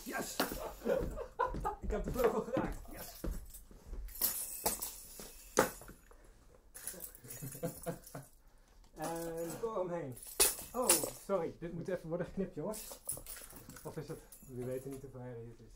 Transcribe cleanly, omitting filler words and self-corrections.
Yes! Ik heb de vleugel geraakt. Yes! En door omheen. Oh, sorry. Dit moet even worden geknipt, jongens. Of is het? We weten niet hoeveel herrie het is.